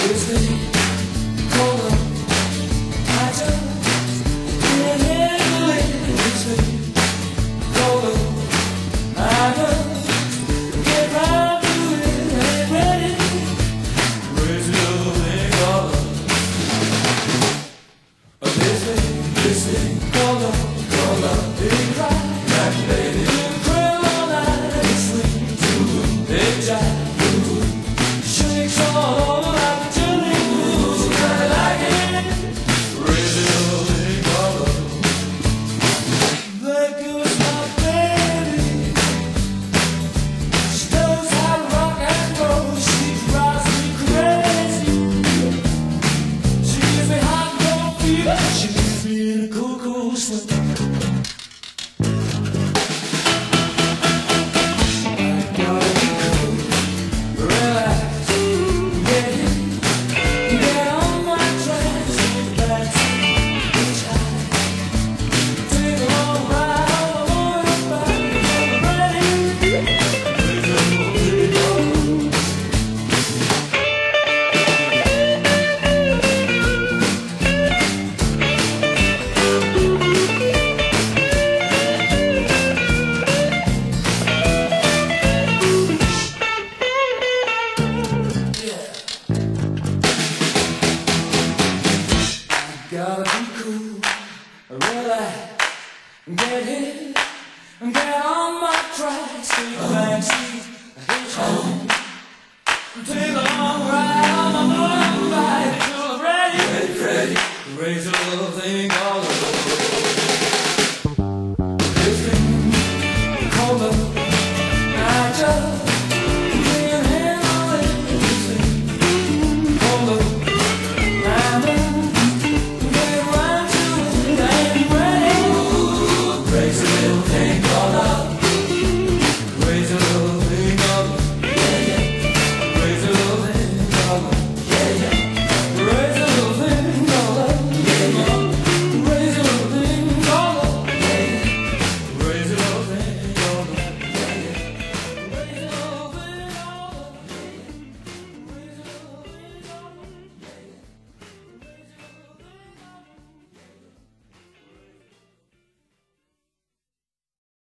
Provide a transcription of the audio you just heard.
This thing called love, I just can't handle it. This thing called love, I just get right to it. Ain't ready, crazy little thing called love. This thing called love is right, lady. You crawl all night and sleep too. They jive, shakes all over like a jelly. She kinda like it, crazy little thing called love. That girl's my baby. She knows how to rock and roll. She drives me crazy. She gives me hot and cold fever. She leaves me in a cool, cool sweat. Gotta be cool, relax, get hit, get on my tracks, take a back seat, hitchhike, take a long ride on my motorbike till I'm ready, raise a little thing called love. This thing called love.